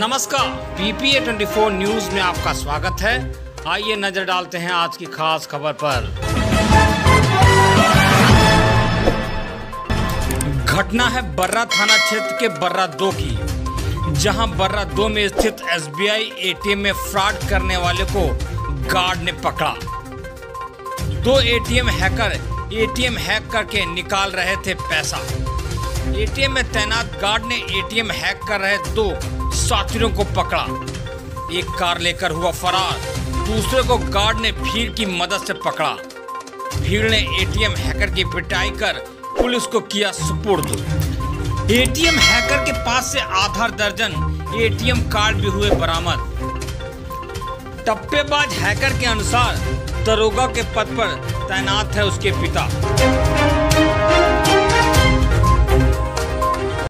नमस्कार, PPA 24 news में आपका स्वागत है। आइए नजर डालते हैं आज की खास खबर पर। घटना है बर्रा थाना क्षेत्र के बर्रा 2 की, जहां बर्रा 2 में स्थित SBI ATM में फ्रॉड करने वाले को गार्ड ने पकड़ा। 2 ATM हैकर ATM हैक करके निकाल रहे थे पैसा। ATM में तैनात गार्ड ने ATM हैक कर रहे 2 साथियों को पकड़ा। एक कार लेकर हुआ फरार, दूसरे को गार्ड ने भीड़ की मदद से पकड़ा। भीड़ ने ATM हैकर की पिटाई कर पुलिस को किया सुपुर्द। ATM हैकर के पास से आधा दर्जन ATM कार्ड भी हुए बरामद। टप्पेबाज हैकर के अनुसार दरोगा के पद पर तैनात है उसके पिता।